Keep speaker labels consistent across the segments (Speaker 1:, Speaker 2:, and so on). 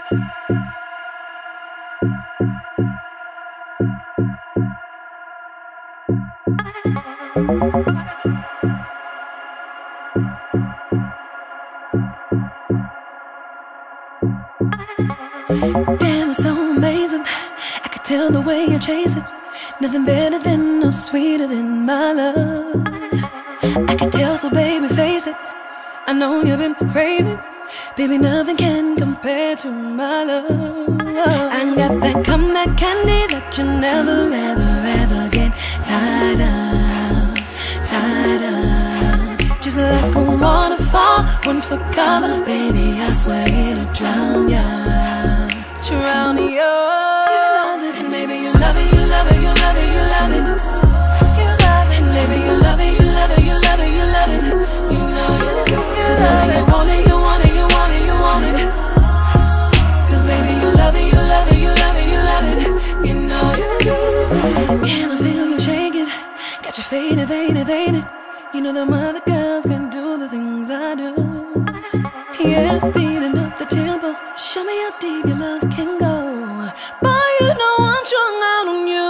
Speaker 1: Damn, it's so amazing. I could tell the way you chase it. Nothing better than or sweeter than my love. I could tell, so baby, face it. I know you've been craving. Baby, nothing can compare to my love. I got that come, that candy that you never, ever, ever get tired of, tired of. Just like a waterfall, run for cover. Baby, I swear it'll drown ya, drown ya. You love it, and maybe you love it, you love it, you love it, you love it. You love it, and maybe you love it, you love it, you love it, you love it. You know you do. So tell me you want it, you want it, you want it, you want it. Cause baby, you love it, you love it, you love it, you love it. You know you do. Damn, I feel you shaking. Got you faded, faded, faded. You know them other girls can do the things I do. Yeah, speeding up the tempo. Show me how deep your love can go. Boy, you know I'm strung out on you.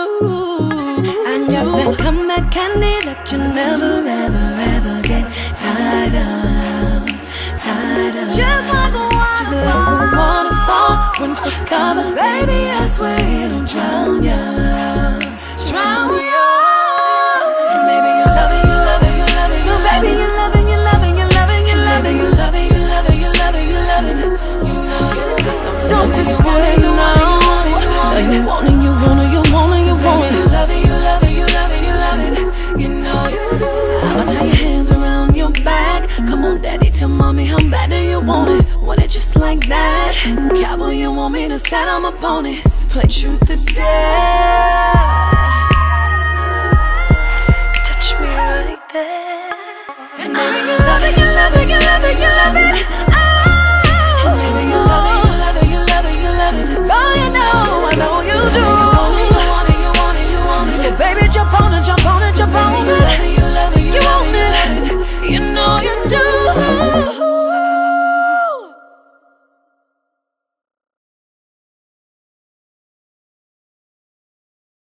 Speaker 1: I got that come, that candy that you never, ever, ever get tired of, tired of. Just like a waterfall, run for cover. Baby, I swear it'll drown ya, drown ya. And maybe you love it, you love it, you love it, you love it. You love it, you love it, you love it, you love it, you love it, you love it, you love it, you love it. You know you do. Don't be scared now. No, you want it, you want it, you want it, you want it. You love it, you love it, you love it, you love it. You know you do. I'ma tie your hands around your back. Come on, daddy, tell mommy how bad do you want it? Want it just like that? Cowboy, you want me to set on my pony? Play truth or dare. Touch me right there. And maybe you love it, you love it, you love it.